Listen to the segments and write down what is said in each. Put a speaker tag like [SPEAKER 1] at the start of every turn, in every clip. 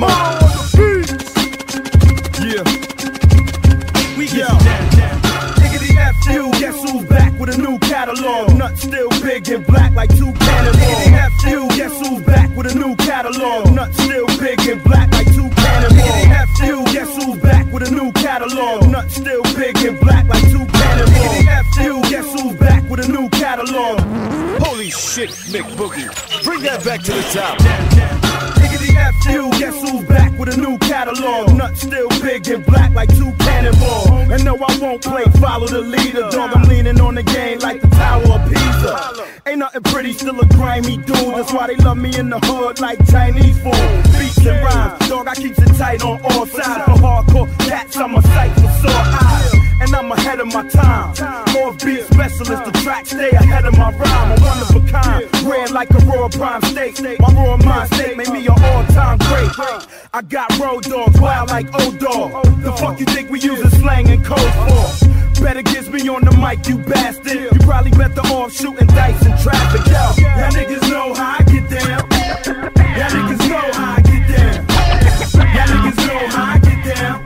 [SPEAKER 1] Yeah. We get down. Diggity F-U, guess who's back with a new catalog? Nuts still big and black like two cannonballs. Diggity F-U, guess who's back with a new catalog? Nuts still big and black like two cannonballs. Diggity F-U, guess who's back with a new catalog? Nuts still big and black like two cannonballs. Diggity F-U, guess who's back with a new catalog?
[SPEAKER 2] Holy shit, Mick Boogie. Bring that back to the top.
[SPEAKER 1] Diggity F-U, guess who's back with a new catalog? Nuts still big and black like two cannonballs. And no, I won't play follow the leader, dog. I'm leaning on the game like the Tower of Pisa. Ain't nothing pretty, still a grimy dude. That's why they love me in the hood like Chinese food. Beats and rhymes, dog, I keeps it tight on all sides. For hardcore cats, I'm a sight for sore eyes. And I'm ahead of my time. Off-beat specialist, the track stay ahead of my rhyme. I'm one of a kind, red like a raw prime steak. My raw mind state made me an all-time great. I got road dogs, wild like O-Dog. The fuck you think we using slang and code for? Better get me on the mic, you bastard. You probably better off shooting dice in traffic. Yo, y'all niggas know how I get down. Y'all niggas know how I get down. Y'all niggas know how I get down.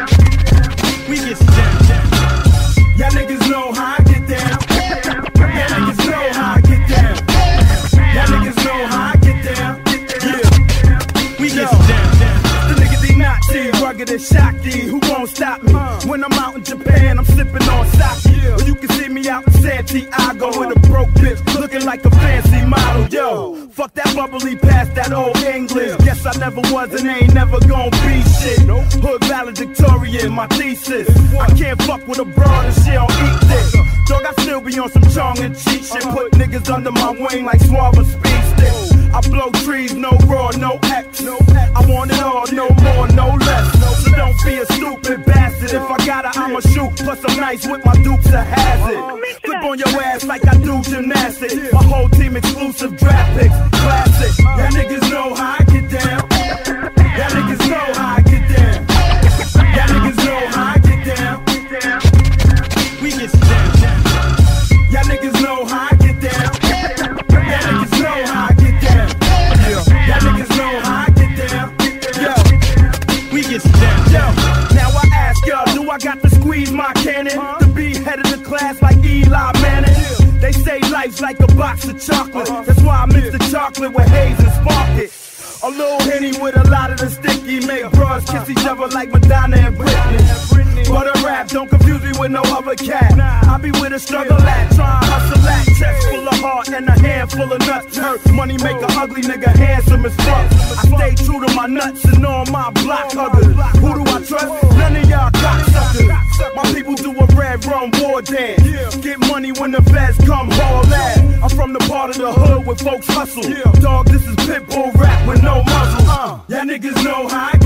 [SPEAKER 1] We get down. Y'all niggas know how I get down. Y'all niggas know how I get down. Y'all niggas know how I get down. Yeah, we get down. The nigga D Nazi, rugged and Shaki. Who won't stop me? When I'm out in Japan, I'm sipping on sake. Or you can see me out in Santiago with a broke bitch, looking like a fancy model. Yo, fuck that bubbly past that old English. Guess I never was and ain't never gon' be shit. Hood valedictorian, my thesis. I can't fuck with a broad and she don't eat this. Dog, I still be on some Chong and cheat shit. Put niggas under my wing like Suave speed sticks. I blow trees, no raw, no X. I want it all, no more, no less. So don't be a stupid bastard. If I gotta, I'ma shoot. Plus I'm nice with my dukes a hazard. Flip on your ass like I do gymnastics. My whole team exclusive draft picks, classic. Y'all niggas know how I get down. Y'all niggas know how I get down. Y'all niggas know how I get down. We get down. Y'all niggas know how I get down. Y'all niggas know how I get down. Y'all niggas know how I get down. Yo, we get down. Yo, now I ask y'all, do I got to squeeze my cannon to be head of the class like Eli Manning? They say life's like a box of chocolate. That's why I mix the chocolate with haze and spark it. A little Henny with a lot of the sticky. Make bros kiss each other like Madonna and Britney. But a rap, don't confuse me with no other cat. I be with a struggle at, try and hustle at. Chest full of heart and a handful of nuts. Hurt money make a ugly nigga handsome as fuck. I stay true to my nuts and all my block huggers. Who do I trust? None of y'all cocksuckers. My people do a red rum war dance. Get money when the feds come haul ass. I'm from the part of the hood where folks hustle. Dog, this is Pitbull rap with no muzzle. Y'all niggas know how I